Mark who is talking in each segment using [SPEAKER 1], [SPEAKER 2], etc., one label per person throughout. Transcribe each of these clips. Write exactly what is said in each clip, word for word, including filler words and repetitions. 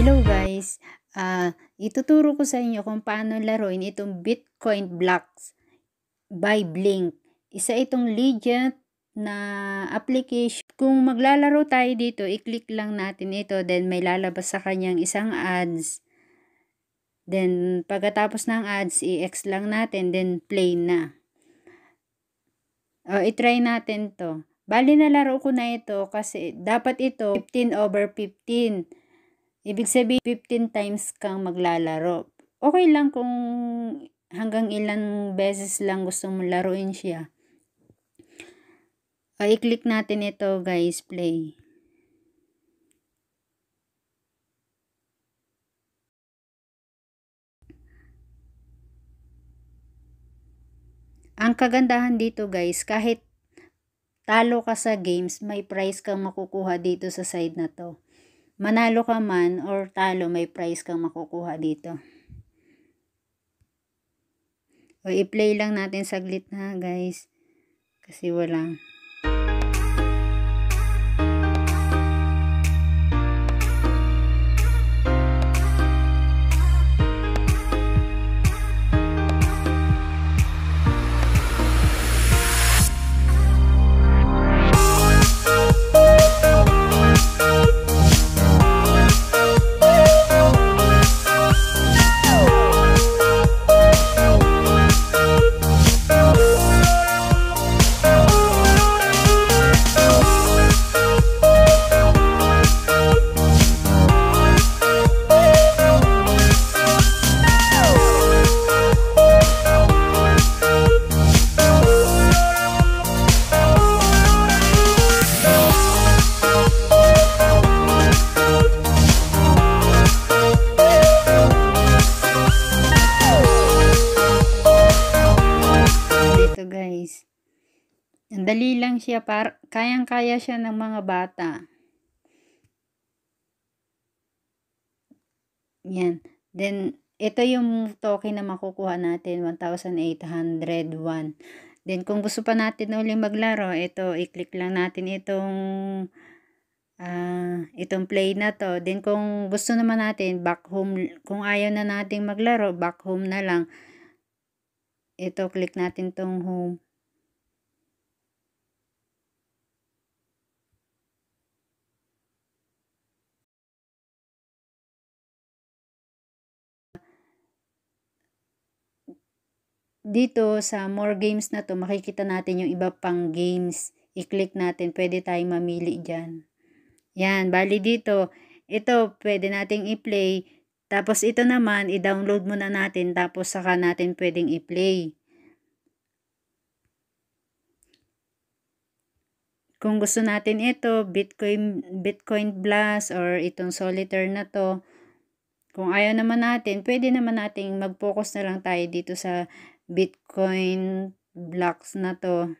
[SPEAKER 1] Hello guys, ah, ituturo ko sa inyo kung paano laruin itong Bitcoin Blocks by Blink. Isa itong legit na application. Kung maglalaro tayo dito, i-click lang natin ito, then may lalabas sa kanyang isang ads. Then pagkatapos ng ads, i-X lang natin, then play na. O, i-try natin to. Bali na laro ko na ito kasi dapat ito fifteen over fifteen. Ibig sabihin, fifteen times kang maglalaro. Okay lang kung hanggang ilang beses lang gusto mong laruin siya. O, i-click natin ito guys, play. Ang kagandahan dito guys, kahit talo ka sa games, may prize kang makukuha dito sa side na to. Manalo ka man or talo, may prize kang makukuha dito. O, i-play lang natin saglit na guys. Kasi wala. Guys, ang dali lang siya, par kayang-kaya siya ng mga bata. Yan. Then ito yung token na makukuha natin, one thousand eight hundred one. Then kung gusto pa natin uling maglaro, ito i-click lang natin itong uh, itong play na to. Then kung gusto naman natin back home, kung ayaw na nating maglaro, back home na lang. Ito, click natin tong home. Dito sa more games na to, makikita natin yung iba pang games. I-click natin, pwede tayong mamili dyan. Yan, bali dito, ito pwede nating i-play. Tapos ito naman, i-download muna natin, tapos saka natin pwedeng i-play. Kung gusto natin ito, Bitcoin, Bitcoin Blast or itong Solitaire na to, kung ayaw naman natin, pwede naman nating mag-focus na lang tayo dito sa Bitcoin Blocks na to.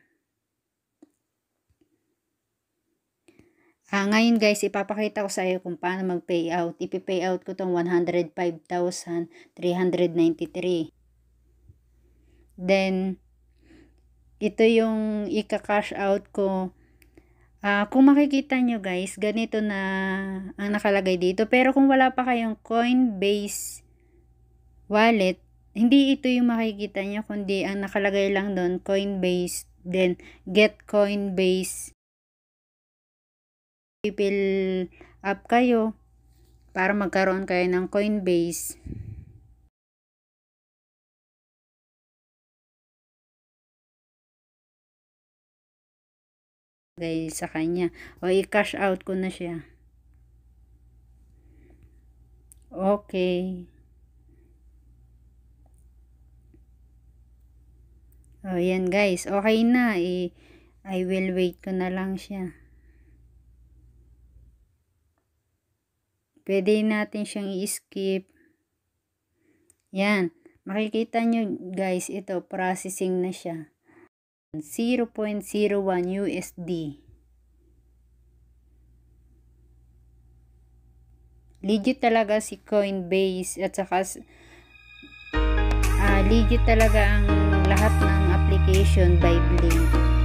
[SPEAKER 1] Ah, ngayon guys, ipapakita ko sa iyo kung paano mag-payout. Ipi-payout ko tong one hundred five thousand three hundred ninety-three. Then, ito yung ika-cash out ko. Ah, kung makikita nyo guys, ganito na ang nakalagay dito. Pero kung wala pa kayong Coinbase wallet, hindi ito yung makikita nyo, kundi ang nakalagay lang doon, Coinbase, then get Coinbase. Fill up kayo para magkaroon kayo ng Coinbase. Guys, sa kanya. O, i-cash out ko na siya. Okay. O, yan guys. Okay na. I, I will wait ko na lang siya. Pwede natin siyang i-skip. Yan. Makikita nyo guys, ito, processing na siya. zero point zero one U S D. Legit talaga si Coinbase at saka uh, legit talaga ang lahat ng application by Blink.